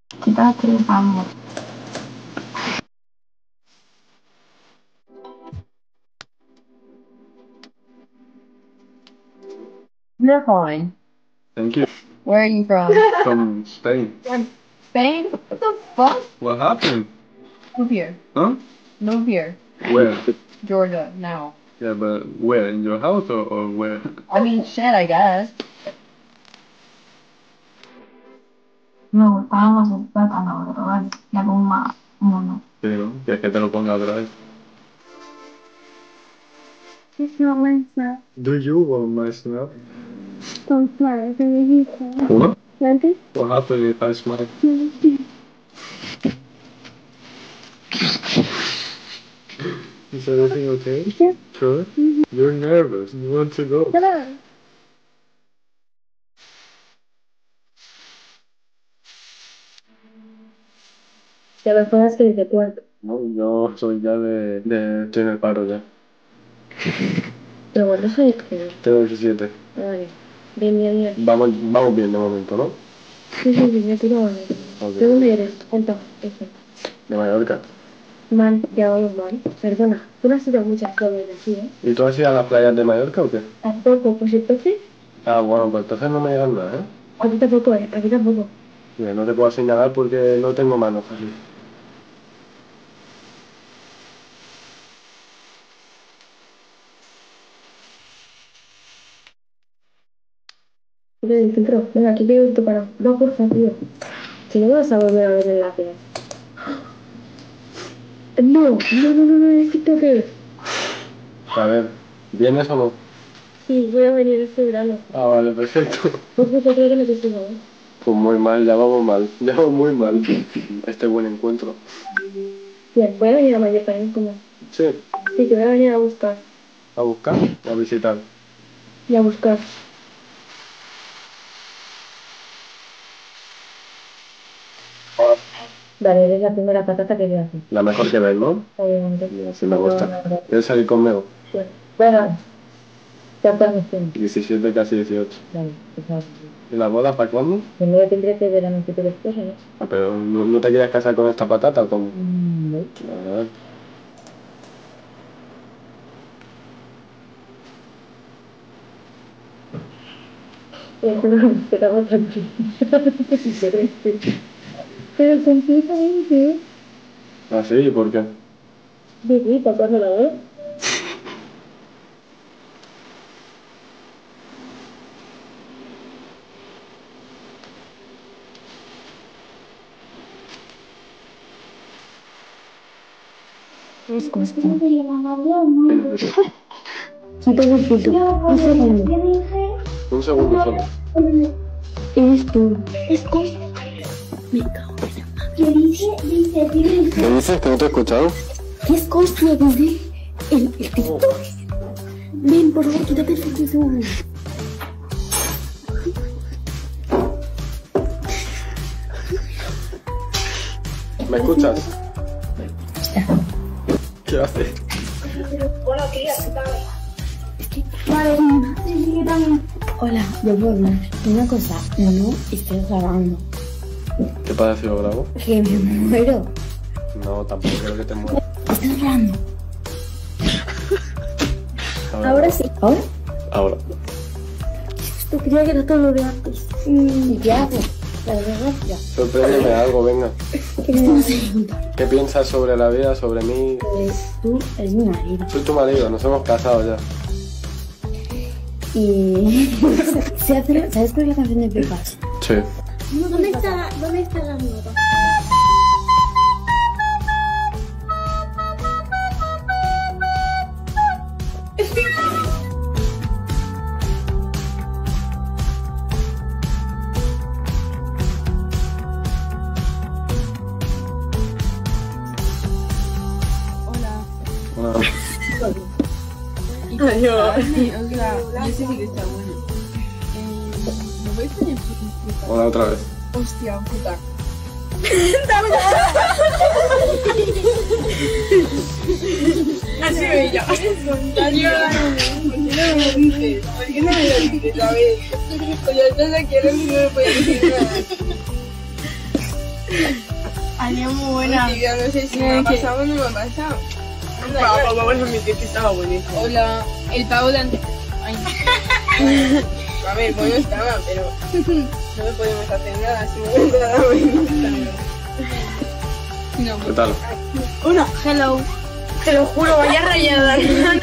Kita cerita banget. You're fine. Thank you. Where are you from? From Spain. Spain? What the fuck? What happened? Move here. Huh? Move here. Where? Georgia, now. Yeah, but where? In your house or where? I mean, shit, I guess. Me gustaban los plátanos, ¿verdad? La goma, mono. Sí, ¿no? ¿Quieres que te lo ponga otra vez? It's not my snap. Do you want my snap? Don't smile. Can you hear What? Nothing? What happened if I smile? Is everything okay? Yeah. Sure? You're nervous. You want to go. Hello. Ya me pones que dice cuánto. No, yo soy ya estoy en el paro ya. Pero bueno, soy que. Tengo 17. Vale. Bien, bien, bien. Vamos bien de momento, ¿no? Sí, sí, sí, me tiro bien. Ok. ¿De dónde eres? Entonces, eso. De Mallorca. Mal, ya vamos mal. Perdona, tú no has ido a muchas playas de aquí, ¿eh? ¿Y tú has ido a las playas de Mallorca o qué? Tampoco, pues entonces. Ah, bueno, pues entonces no me digas nada, ¿eh? Aquí tampoco, aquí tampoco. Mira, no te puedo señalar porque no tengo manos así. ¿Qué te filtro? Venga, aquí pido esto para. No, porfa, tío. Si no me vas a volver a ver en la playa. No, necesito que. A ver, ¿vienes o no? Sí, voy a venir este verano. Ah, vale, perfecto. ¿Por qué creo que necesito, eh? Pues muy mal, ya vamos mal. Ya vamos muy mal. Este buen encuentro. Bien, voy a venir a Mallorca, ¿eh? ¿Cómo? Sí, Sí, que voy a venir a buscar. ¿a buscar o a visitar? Y a buscar. Vale, eres la primera patata que veo aquí. La mejor que ves, ¿no? Obviamente. Sí, me gusta. ¿Quieres salir conmigo? Sí. Bueno, ya estamos bien. 17, casi 18. Vale, pues ¿Y la boda para cuándo? primero tendré que ver a mi futuro esposo, ¿no? Ah, pero ¿no te quieres casar con esta patata o cómo? No. Ah, Pero esperamos tranquilo. Pero completamente. ¿Ah, sí? ¿Y por qué? Sí, papá no la ve. Quítame el filtro. Un segundo. Un segundo solo. Esto. Es cosa. Me cago en la madre. ¿Qué dice? ¿Qué dices? ¿Que no te he escuchado? ¿Qué es cosa desde el TikTok? Ven, por favor, quítate el filtro. ¿Me escuchas? ¿Qué haces? Hola, yo puedo hablar. Una cosa, no estoy grabando. ¿Qué pasa si lo grabo? Que me muero. No, tampoco quiero que te mueras. Estoy grabando. A ver, Ahora sí. ¿Ahora? Ahora. Esto creía que era todo lo de antes. ¿Y qué hago? La verdad, ya. Sorpréndeme algo, venga. ¿Qué me vas a preguntar? ¿Qué piensas sobre la vida, sobre mí? Pues tú eres mi marido. Soy tu marido, nos hemos casado ya. Y... ¿Sabes cuál es la canción de Pepas? Sí. ¿Dónde está la nota? Bueno, Yo sé que está bueno. ¿Me voy a enseñar? hola otra vez. Hostia, puta. Así ella. ¿Por qué no me lo dices? ¿Por qué no me lo dices? A ver. Pues yo entonces quiero que no me puedes decir nada. Alió muy buena. Sí, yo no sé si me ha pasado o no me ha pasado. Vamos a admitir que estaba buenísimo. Hola, el pavo de antes. Ay. A ver, bueno estaba, pero no me podemos hacer nada si no me nada buenísimo. No, ¿Qué tal? Una, hello. Te lo juro, vaya rayada.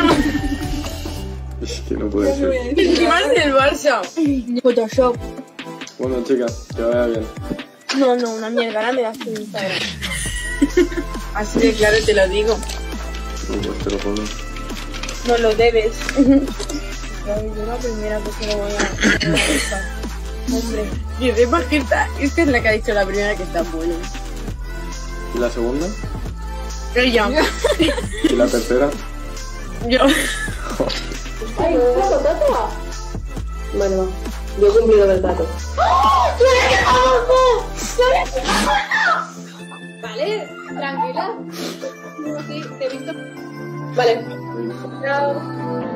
Es que no puede ser. encima es del Barça. Photoshop. Bueno, chicas, que vaya bien. No, una mierda, ahora me das tu Instagram. Así de claro te lo digo. No, pues te lo pongo. No lo debes. Claro, yo la primera vez que lo voy a buscar. Hombre, que sepas que esta es la que ha dicho la primera que está buena. ¿Y la segunda? Ella. ¿Y la tercera? Yo. Ay, ¿trato, trato? Bueno, va. Yo he cumplido el trato. Vale, tranquila. Sí, te he visto. Vale. Venga. Chao.